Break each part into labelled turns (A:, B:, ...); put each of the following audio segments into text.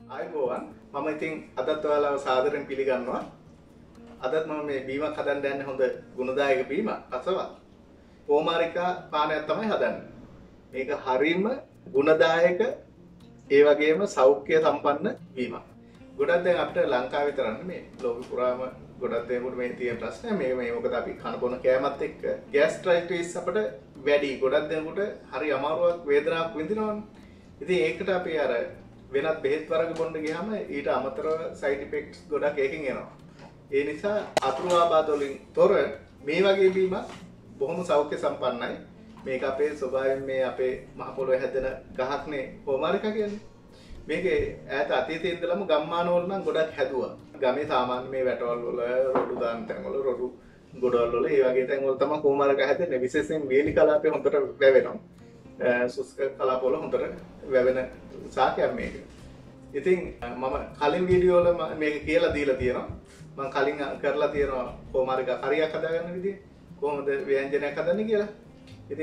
A: ආයුබෝවන් මම ඉතින් අදත් ඔයාලව සාදරයෙන් පිළිගන්නවා. අදත් මම මේ බීමක් හදන්න යන්නේ හොඳ ගුණදායක බීමක් අසවත්. පෝමාරිකා පානයක් තමයි හදන්නේ. මේක හරීම ගුණදායක ඒ වගේම සෞඛ්‍ය සම්පන්න බීමක්. ගොඩක් දැන් අපිට ලංකාවේ විතරක් නෙමෙයි ලෝකෙ පුරාම ගොඩක් දෙනෙකුට මේ තියෙන ප්‍රශ්නය මේ මොකද අපි කන බොන කෑමත් එක්ක ગેස්ට්‍රයිටිස් අපිට වැඩි. ගොඩක් දෙනෙකුට හරි අමාරුවක් වේදනාවක් විඳිනවනේ. ඉතින් ඒකට අපි අර වෙනත් බෙහෙත් වර්ග බොන්න ගියාම ඊට අමතරව සයිඩ් ඉෆෙක්ට්ස් ගොඩක් එකකින් එනවා. ඒ නිසා අතුරු ආබාධ වලින් තොර මේ වගේ බීමක් බොහොම සෞඛ්‍ය සම්පන්නයි. මේක අපේ ස්වභාවයෙන් මේ අපේ මහ පොළොවේ හැදෙන ගහක්නේ පෝමාරිකා කියන්නේ. මේකේ ඈත අතීතයේ ඉඳලම ගම්මානවල නම් ගොඩක් හැදුවා. ගමේ සාමාන්‍ය මේ වැටවල් වල රොඩු දාන තැන් වල රොඩු ගොඩවල් වල ඒ වගේ තැන් වල තමයි පෝමාරිකා හැදෙන්නේ. විශේෂයෙන් වේලි කලාපේ හොඳට වැවෙනවා. සුස්ක කලාපවල හොඳට වැවෙන සාකයක් මේක. ඉතින් මම කලින් වීඩියෝ වල මේක කියලා දීලා තියෙනවා. මම කලින් කරලා තියෙනවා පෝමාරිකා කරියක් හදාගන්න විදිය. කොහොමද ව්‍යංජනයක් හදන්නේ කියලා. ඉතින්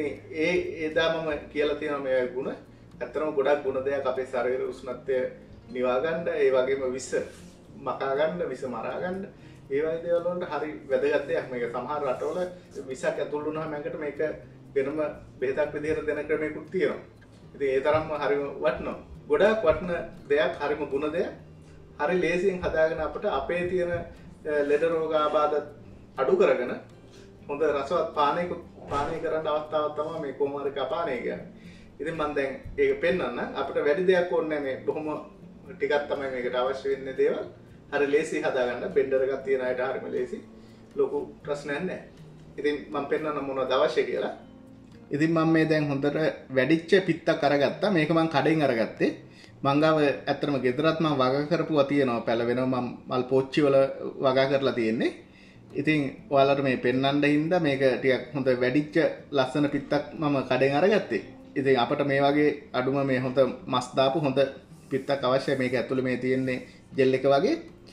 A: එදා මම කියලා තියෙනවා මේ ගුණ. ඇත්තටම ගොඩක් ගුණ දෙයක් අපේ ශරීර උෂ්ණත්වය නිවා ගන්න, ඒ වගේම විස මකා ගන්න, විස මරා ගන්න. ඒ වගේ දේවල් වලට හරි වැදගත් දෙයක් මේක. සමහර රටවල විසක් ඇතුල් වුණාම මේකට මේක වෙනම බෙහෙතක් විදිහට දෙන ක්‍රමයකුත් තියෙනවා. ඉතින් ඒ තරම්ම හරිම වටිනවා. ගොඩක් වටින දෙයක්, හරිම ගුණ දෙයක්. හරි ලේසියෙන් හදාගෙන අපිට අපේ තියෙන ලෙඩ රෝග ආබාධ අඩු කරගෙන හොඳ රසවත් පානය කරන්න අවස්ථාවක් තමයි මේ පෝමාරිකා පානය කියන්නේ. ඉතින් මම දැන් ඒක පෙන්නන්න අපිට වැඩි දෙයක් ඕනේ නැහැ. මේ බොහොම ටිකක් තමයි මේකට අවශ්‍ය වෙන්නේ දේවල්. හරි ලේසි හදාගන්න. බෙන්ඩර් එකක් තියන අයට හරිම ලේසි. ලොකු ප්‍රශ්නයක් නැහැ. ඉතින් මම පෙන්නන්න මොනවද අවශ්‍ය කියලා. ඉතින් මම මේ දැන් හොඳට වැඩිච්ච පිත්තක් අරගත්තා. මේක මම කඩෙන් අරගත්තේ. මං ගාව ඇත්තටම ගෙදරත් මම වගා කරපුවා තියෙනවා. පැලවෙනවා මම මල් පෝච්චි වල වගා කරලා තියෙන්නේ. ඉතින් ඔයාලට මේ පෙන්නන්න හින්දා මේක ටිකක් හොඳ වැඩිච්ච ලස්සන පිත්තක් මම කඩෙන් අරගත්තේ. ඉතින් අපිට මේ වගේ අඩුම මේ හොඳ මස් දාපු හොඳ පිත්තක් අවශ්‍යයි. මේක ඇතුලේ මේ තියෙන්නේ ජෙල් එක වගේ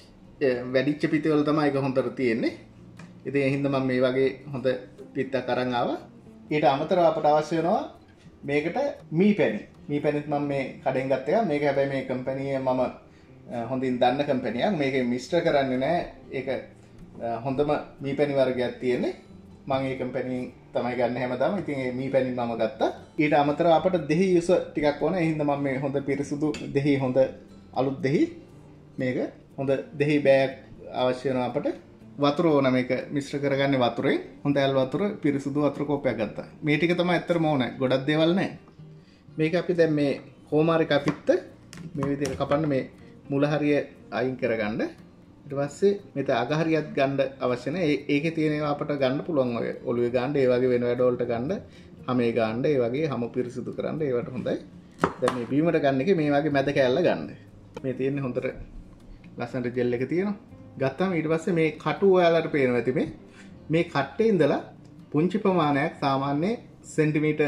A: වැඩිච්ච පිටේ වල තමයි ඒක හොඳට තියෙන්නේ. ඉතින් ඒ හින්දා මම මේ වගේ හොඳ පිත්තක් අරන් ආවා. ඊට අමතරව අපට අවශ්‍ය වෙනවා මේකට මීපැණි. මීපැණිත් මම මේ කඩෙන් ගත්ත එක. මේක හැබැයි මේ කම්පැනි මම හොඳින් දන්න කම්පැනියක්. මේක මික්ස්ටර් කරන්නේ නැහැ. ඒක හොඳම මීපැණි වර්ගයක් තියෙන්නේ. මම මේ කම්පැනියෙන් තමයි ගන්න හැමදාම. ඉතින් මේ මීපැණි මම ගත්තා. ඊට අමතරව අපට දෙහි යුස ටිකක් ඕන. ඒ හින්දා මම මේ හොඳ පිරිසුදු දෙහි හොඳ අලුත් දෙහි මේක හොඳ දෙහි බෑග් අවශ්‍ය වෙනවා අපට. වතුර ඕන මේක මිශ්‍ර කරගන්නේ වතුරෙන්. හොඳ ඇල් වතුර පිරිසුදු වතුර කෝපයක් ගත්තා. මේ ටික තමයි ඇත්තටම ඕනේ. ගොඩක් දේවල් නැහැ. මේක අපි දැන් මේ පෝමාරිකා පිත්ත මේ විදිහට කපන්න මේ මුල හරිය අයින් කරගන්න. ඊට පස්සේ මෙතන අග හරියත් ගන්න අවශ්‍ය නැහැ. ඒකේ තියෙන ඒවා අපට ගන්න පුළුවන් ඔය ඔළුවේ ගන්න, ඒ වගේ වෙන වැඩ වලට ගන්න, හැමේ ගන්න, ඒ වගේ හැම පිරිසුදු කරන්න ඒවට හොඳයි. දැන් මේ බීමට ගන්න එකේ මේ වගේ මැද කෑල්ල ගන්න. මේ තියෙන්නේ හොඳට ලස්සනට ජෙල් එක තියෙනවා. ගත්තාම ඊට පස්සේ මේ කටු ඔයාලට පේනවා ඇති මේ කට්ටේ ඉඳලා පුංචි ප්‍රමාණයක් සාමාන්‍ය සෙන්ටිමීටර්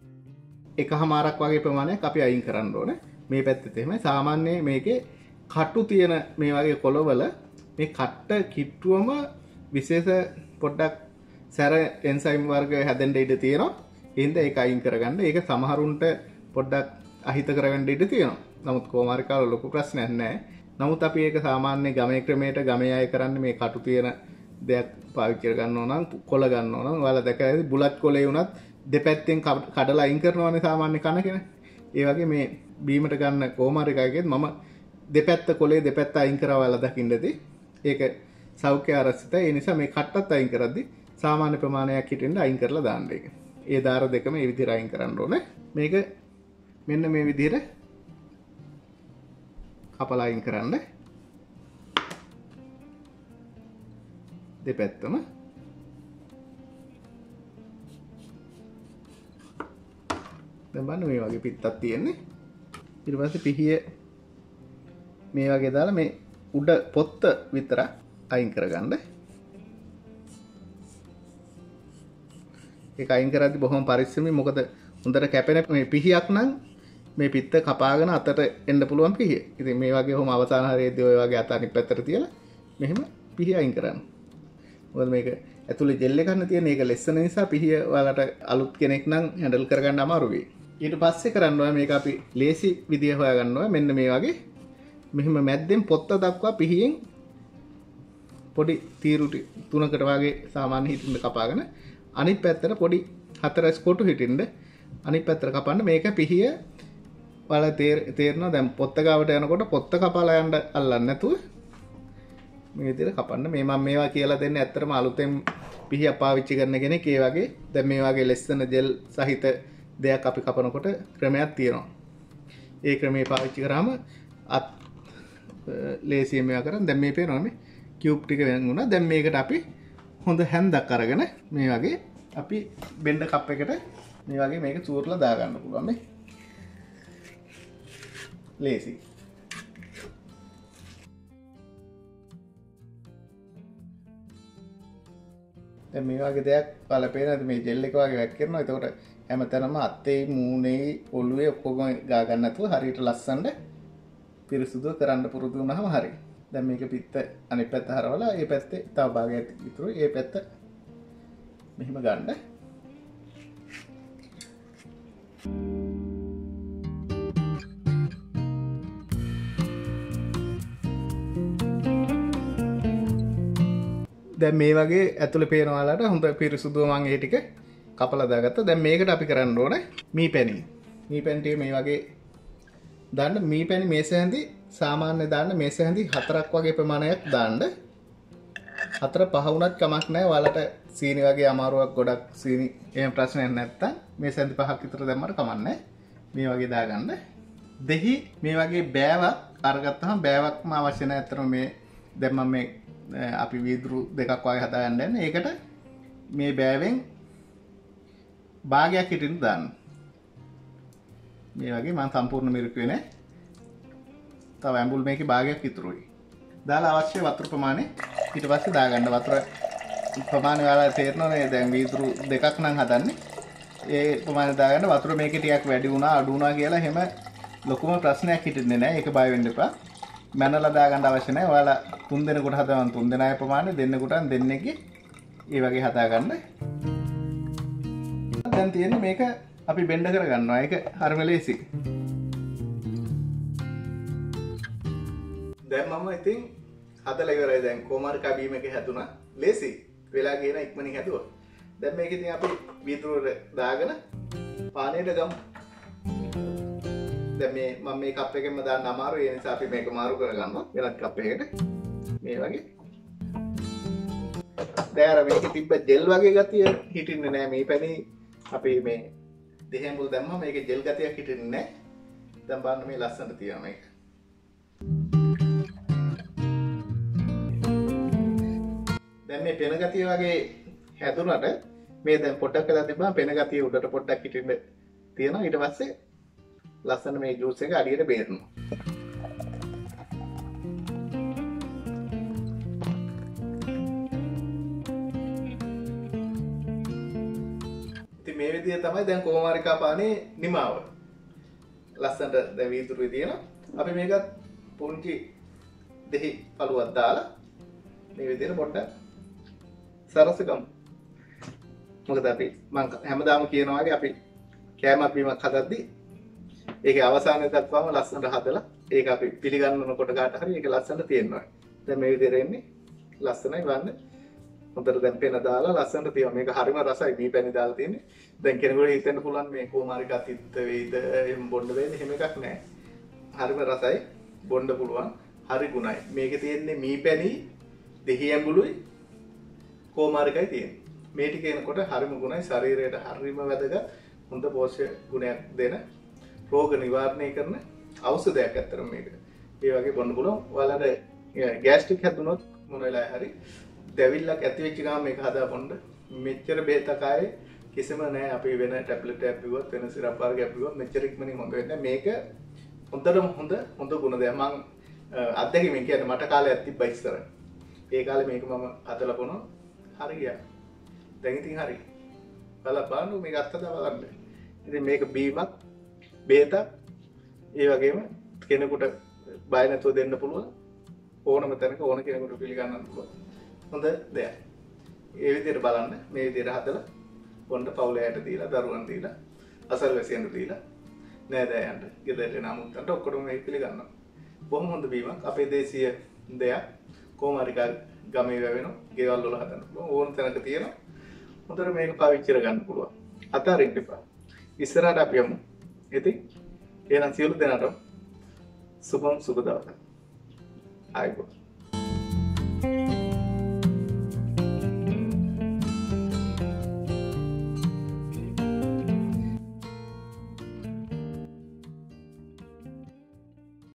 A: එකහමාරක් වගේ ප්‍රමාණයක් අපි අයින් කරන්න ඕනේ. මේ පැත්තේ එහෙමයි. සාමාන්‍ය මේකේ කටු තියෙන මේ වගේ කොළවල මේ කට්ට කිට්ටුවම විශේෂ පොඩ්ඩක් සැර එන්සයිම් වර්ග හැදෙන්න ඉඩ තියෙනවා. ඒ හින්දා ඒක අයින් කරගන්න. ඒක සමහරුන්ට පොඩ්ඩක් අහිත කරගන්න ඉඩ තියෙනවා. නමුත් පෝමාරිකාව ලොකු ප්‍රශ්නයක් නැහැ. නමුත් අපි ඒක සාමාන්‍ය ගමේ ක්‍රමයට ගමේ අය කරන්නේ මේ කටු තියෙන දෙයක් පාවිච්චි කරගන්න ඕන නම් කොළ ගන්න ඕන නම් ඔයාලා දැකලා ඇති බුලත් කොළේ වුණත් දෙපැත්තෙන් කඩලා අයින් කරනවානේ සාමාන්‍ය කන කෙනෙක්. ඒ වගේ මේ බීමට ගන්න පෝමාරිකාවකෙත් මම දෙපැත්ත කොළේ දෙපැත්ත අයින් කරා ඔයාලා දකින්න ඇති. ඒක සෞඛ්‍ය ආරක්ෂිතයි. ඒ නිසා මේ කට්ටත් අයින් කරද්දි සාමාන්‍ය ප්‍රමාණයක් හිටින්න අයින් කරලා දාන්න ඒක. ඒ දාර දෙකම මේ විදිහට අයින් කරන්න ඕනේ. මේක මෙන්න මේ විදිහට කපලා අයින් කරන්න. දෙපැත්තම දැන් බලන්න මේ වගේ පිත්තක් තියෙන්නේ. ඊට පස්සේ පිහිය මේ වගේ දාලා මේ උඩ පොත්ත විතර අයින් කරගන්න. ඒක අයින් කරද්දි බොහොම පරිස්සමින් මොකද හොඳට කැපෙන මේ පිහියක් නම් මේ පිත්ත කපාගෙන අතට එන්න පුළුවන් පිහිය. ඉතින් මේ වගේ කොහොම අවසාන හරියේදී ඔය වගේ අත අනිත් පැත්තට තියලා මෙහෙම පිහිය අයින් කරන්න. මොකද මේක ඇතුලේ ජෙල් එකක් තියෙන එක ලෙස්සන නිසා පිහිය ඔයාලට අලුත් කෙනෙක් නම් හැන්ඩල් කරගන්න අමාරු වෙයි. ඊට පස්සේ කරන්න ඕනේ මේක අපි ලේසි විදිය හොයාගන්න ඕනේ. මෙන්න මේ වගේ මෙහෙම මැද්දෙන් පොත්ත දක්වා පිහියෙන් පොඩි තීරු තුනකට වගේ සාමාන්‍ය හිටින්න කපාගෙන අනිත් පැත්තට පොඩි හතරස් කොටු හිටින්න අනිත් පැත්තට කපන්න. මේක පිහිය වල තේරෙනවා. දැන් පොත්ත ගාවට යනකොට පොත්ත කපාලා යන්න අල්ලන්නේ නැතුව මේ විදිහට කපන්න. මේ මම මේවා කියලා දෙන්නේ ඇත්තටම අලුතෙන් පිහිය පාවිච්චි කරන කෙනෙක් ඒ වගේ දැන් මේ වගේ ලෙස්සන ජෙල් සහිත දෙයක් අපි කපනකොට ක්‍රමයක් තියෙනවා. ඒ ක්‍රමේ පාවිච්චි කරාම අත් ලේසියෙන් මේවා කරන් දැන් මේ පේනවනේ කියුබ් ටික වෙන වුණා. දැන් මේකට අපි හොඳ හැන්දක් අරගෙන මේ වගේ අපි බෙන්ඩ කප් එකට මේ වගේ මේක චූරලා දා ගන්න පුළුවන් නේ. ලේසි. දැන් මේ වගේ දෙයක් බලපෑනද මේ ජෙල් එක වගේ වැක් කරනවා. එතකොට හැමතැනම අතේ මූණේ ඔළුවේ ඔක්කොම ගා ගන්න නැතුව හරියට ලස්සනට පිරිසුදු කරන්න පුරුදු වුණාම හරි. දැන් මේක පිට අනිත් පැත්ත හරවලා ඒ පැත්තේ තව භාගයක් ඉතුරු ඒ පැත්ත මෙහිම ගන්න. දැන් මේ වගේ ඇතුලේ පේන ඔයාලට හොඳ පිරිසුදුව මම ඒ ටික කපලා දාගත්තා. දැන් මේකට අපි කරන්න ඕනේ මී පැණි. මී පැණි ටික මේ වගේ දාන්න. මී පැණි මේස හැඳි සාමාන්‍ය දාන්න මේස හැඳි 4ක් වගේ ප්‍රමාණයක් දාන්න. 4 5 වුණත් කමක් නැහැ. ඔයාලට සීනි වගේ අමාරුවක් ගොඩක් සීනි එහෙම ප්‍රශ්නයක් නැත්තම් මේස හැඳි 5ක් විතර දැම්මට කමක් නැහැ. මේ වගේ දාගන්න. දෙහි මේ වගේ බෑවක් අරගත්තාම බෑවක්ම අවශ්‍ය නැහැ. අතන මේ දැන් මම මේ අපි වීදුරු දෙකක් වගේ හදාගන්න යන්නේ. ඒකට මේ බෑවෙන් භාගයක් හිටින් දාන්න. මේ වගේ මම සම්පූර්ණ මිරිකුවේ නෑ. තව ඇඹුල් මේකේ භාගයක් ඉතුරුයි. දාලා අවශ්‍ය වතුර ප්‍රමාණය ඊට පස්සේ දාගන්න. වතුර ප්‍රමාණය ඔයාලා තේරෙනවනේ. දැන් වීදුරු දෙකක් නම් හදන්නේ. ඒ ප්‍රමාණය දාගන්න. වතුර මේකේ ටිකක් වැඩි වුණා අඩු වුණා කියලා එහෙම ලොකුම ප්‍රශ්නයක් හිටින්නේ නෑ. ඒක බය වෙන්න එපා. මැනලා දාගන්න අවශ්‍ය නැහැ. ඔයාලා 3 දෙනෙකුට හදවන 3 දෙනාගේ ප්‍රමාණය දෙන්නෙකුට දෙන්නෙක්ගේ ඒ වගේ හදාගන්න. දැන් තියෙන්නේ මේක අපි බෙන්ඩ කරගන්නවා. ඒක හරිම ලේසි. දැන් මම ඉතින් හදලා ඉවරයි. දැන් කොමාරි කබීම එක හැදුනා. ලේසි. වෙලා ගියන ඉක්මනින් හැදුවා. දැන් මේක ඉතින් අපි වීදුරුවට දාගෙන පානේට ගමු. දැන් මේ මම මේ කප් එකෙන්ම දාන්න අමාරුයි. ඒ නිසා අපි මේක මාරු කරගන්නවා වෙනත් කප් එකකට. මේ වගේ. දැන් අර මේකේ තිබ්බ ජෙල් වගේ ගතිය හිටින්නේ නැහැ. මේ පැණි අපි මේ දෙහෙම්බුල් දැම්මම මේකේ ජෙල් ගතියක් හිටින්නේ නැහැ. දැන් බලන්න මේ ලස්සනට තියෙනවා මේක. දැන් මේ පෙන ගතිය වගේ හැදුනට මේ දැන් පොඩ්ඩක් වෙලා තිබ්බම පෙන ගතිය උඩට පොඩ්ඩක් හිටින්න තියෙනවා. ඊට පස්සේ ලස්සන මේ ජූස් එක අඩියට බේරනවා. ඉතින් මේ විදිහ තමයි දැන් කොමාරිකා පානේ නිමාව. ලස්සනට දැන් වීදුරුවේ තියෙනවා. අපි මේකත් පුංචි දෙහි පළුවක් දාලා මේ විදිහට පොඩ්ඩක් සරසගමු. මොකද අපි මම හැමදාම කියනවා වගේ අපි කෑමක් බීමක් හදද්දී ඒකේ අවසානයේ දක්වාම ලස්සනට හදලා ඒක අපි පිළිගන්නකොට කාට හරි ඒක ලස්සනට තියෙනවා. දැන් මේ විදිහට එන්නේ ලස්සනයි වන්න. හොඳට දැන් පෙන දාලා ලස්සනට තියෙනවා. මේක හරිම රසයි. මේ පැණි දාලා තියෙන්නේ. දැන් කෙනෙකුට හිතෙන්න පුළුවන් මේ කොමාරිකා තිත්ත වේද එහෙම බොන්න වෙන්නේ එහෙම එකක් නැහැ. හරිම රසයි. බොන්න පුළුවන්. හරි ගුණයි. මේකේ තියෙන්නේ මී පැණි දෙහි ඇඹුලුයි කොමාරිකයි තියෙන්නේ. මේ ටික එනකොට හරිම ගුණයි. ශරීරයට හරිම වැදගත්. හොඳ පෝෂ්‍ය ගුණයක් දෙන රෝග නිවාරණය කරන ඖෂධයක් අතරම මේක. ඒ වගේ බොන්න පුළුවන්. ඔයාලට ගෑස්ට්‍රික් හැදුනොත් මොන වෙලාවෙ හරි දැවිල්ලක් ඇති වෙච්ච ගමන් මේක හදා බොන්න. මෙච්චර බෙහෙතක් ආයේ කිසිම නැහැ. අපි වෙන ටැබ්ලට් එකක් බිව්වොත් වෙන සිරප් වර්ගයක් බිව්වොත් මෙච්චර ඉක්මනින් හොඳ වෙන්නේ මේක හොඳටම හොඳ ගුණ දෙයක්. මම අත්දැකීමෙන් කියන්නේ මට කාලයක් තිබ්බා ඉස්සර. ඒ කාලේ මේක මම හදලා බොනවා. හරි ගියා. දැන් ඉතින් හරි. බලන්න මේක අත්දැක බලන්න. ඉතින් මේක බීමක් බේතක් ඒ වගේම කෙනෙකුට බය නැතුව දෙන්න පුළුවන්. ඕනම තැනක ඕන කෙනෙකුට පිළිගන්නන්න පුළුවන්. හොඳ දෙයක්. ඒ විදිහට බලන්න මේ විදිහට හදලා බොන්න පවුලයට දීලා දරුවන් දීලා අසල්වැසියන්ට දීලා නෑදෑයන්ට ගෙදරට නමුත්තන්ට ඔක්කොටම මේක පිළිගන්නවා. බොහොම හොඳ බීමක්. අපේ දේශීය දෙයක්. කොහොම හරි ගමේ වැවෙනවා. ගෙවල් වල හදන්න පුළුවන්. ඕන තැනක තියෙනවා. හොඳට මේක පාවිච්චි කරගන්න පුළුවන්. අතාරින්න එපා. ඉස්සරහට අපි යමු. ඉතින් එහෙනම් සියලු දෙනාටම සුබ දවසක්. ආයිබෝවන්.